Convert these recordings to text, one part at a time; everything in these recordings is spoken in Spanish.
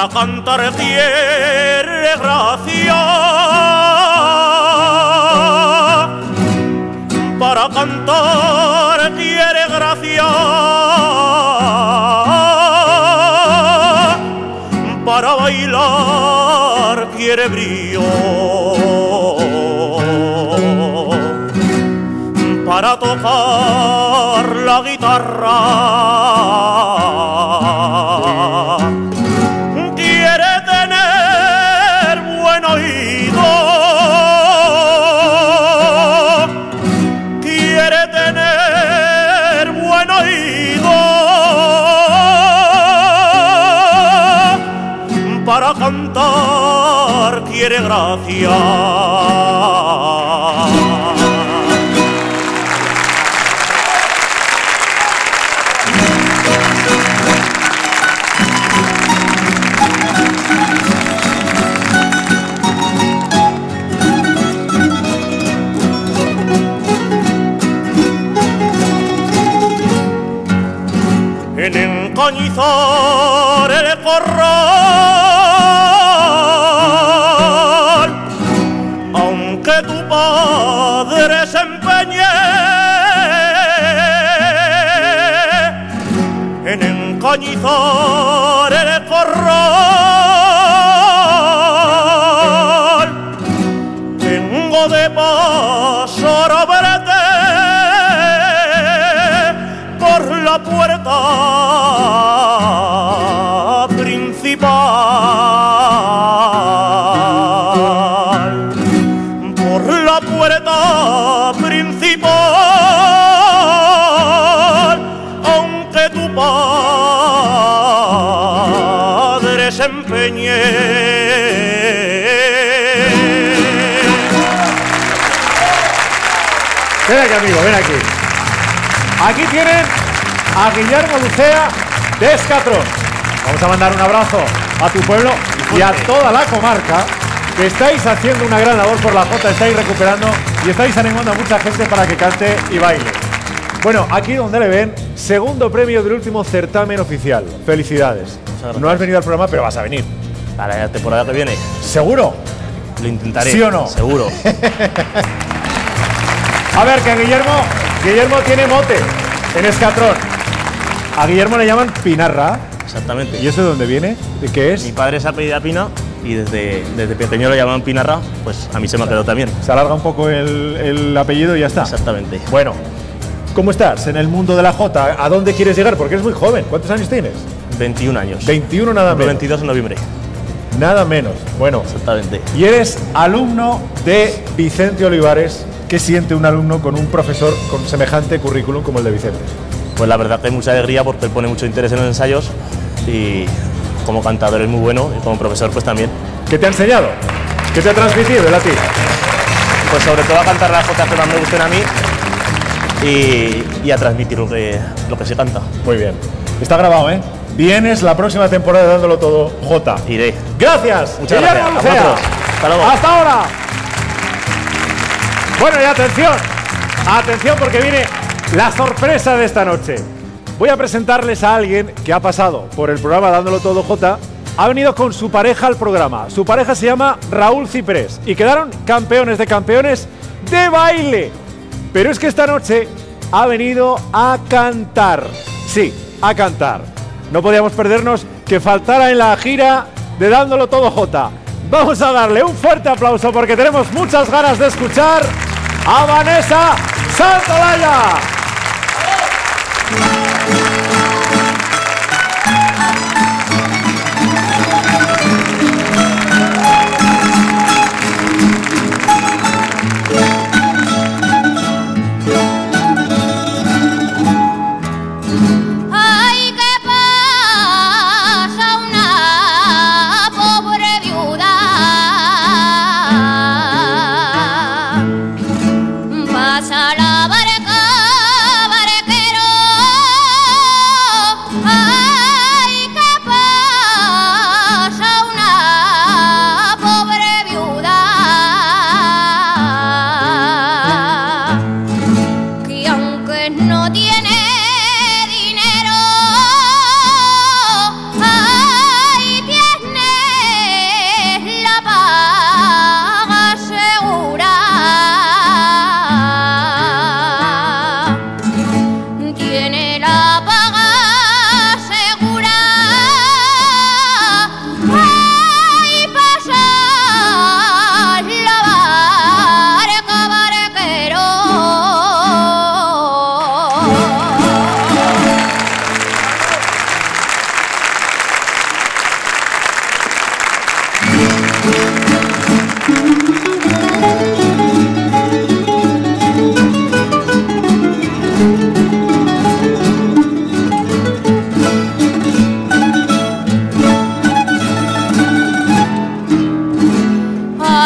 para cantar quiere gracia, para cantar quiere gracia, para bailar quiere brío, para tocar la guitarra quiere tener buen oído, quiere tener buen oído, para cantar quiere gracia. En encañizar el corral, aunque tu padre se empeñe en encañizar el corral, tengo de pasar a verte por la puerta principal, por la puerta principal, aunque tu padre se empeñe. Ven aquí, amigo, ven aquí. Aquí tienen a Guillermo Lucea de Escatrón. Vamos a mandar un abrazo a tu pueblo y a toda la comarca, que estáis haciendo una gran labor por la Jota, estáis recuperando y estáis animando a mucha gente para que cante y baile. Bueno, aquí donde le ven, segundo premio del último certamen oficial. Felicidades. No has venido al programa, pero vas a venir. Para la temporada que viene. ¿Seguro? Lo intentaré. ¿Sí o no? Seguro. A ver, que Guillermo tiene mote en Escatrón. A Guillermo le llaman Pinarra. Exactamente. ¿Y eso de dónde viene? ¿De qué es? Mi padre se apellida Pina y desde pequeño lo llamaban Pinarra, pues a mí se me ha quedado también. Se alarga un poco el apellido y ya está. Exactamente. Bueno, ¿cómo estás en el mundo de la Jota? ¿A dónde quieres llegar? Porque eres muy joven. ¿Cuántos años tienes? 21 años. 21 nada menos. 22 en noviembre. Nada menos. Bueno. Exactamente. Y eres alumno de Vicente Olivares. ¿Qué siente un alumno con un profesor con semejante currículum como el de Vicente? Pues la verdad que hay mucha alegría porque él pone mucho interés en los ensayos y como cantador es muy bueno y como profesor pues también. ¿Qué te ha enseñado? ¿Qué te ha transmitido él a ti? Pues sobre todo a cantar las jotas que más me gusten a mí y a transmitir lo que se canta. Muy bien. Está grabado, ¿eh? Vienes la próxima temporada dándolo todo, Jota. Iré. Gracias. Muchas gracias. Hasta luego. Hasta ahora. Bueno, y atención. Atención porque viene la sorpresa de esta noche. Voy a presentarles a alguien que ha pasado por el programa Dándolo Todo Jota. Ha venido con su pareja al programa. Su pareja se llama Raúl Ciprés y quedaron campeones de campeones de baile. Pero es que esta noche ha venido a cantar. Sí, a cantar. No podíamos perdernos que faltara en la gira de Dándolo Todo Jota. Vamos a darle un fuerte aplauso porque tenemos muchas ganas de escuchar a Vanessa Santolaya. Pasa la barca, barquero.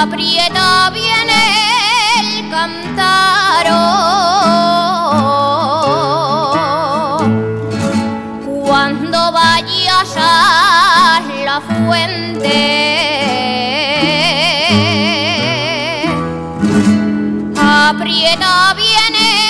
aprieta bien el cántaro. Cuando vayas a la fuente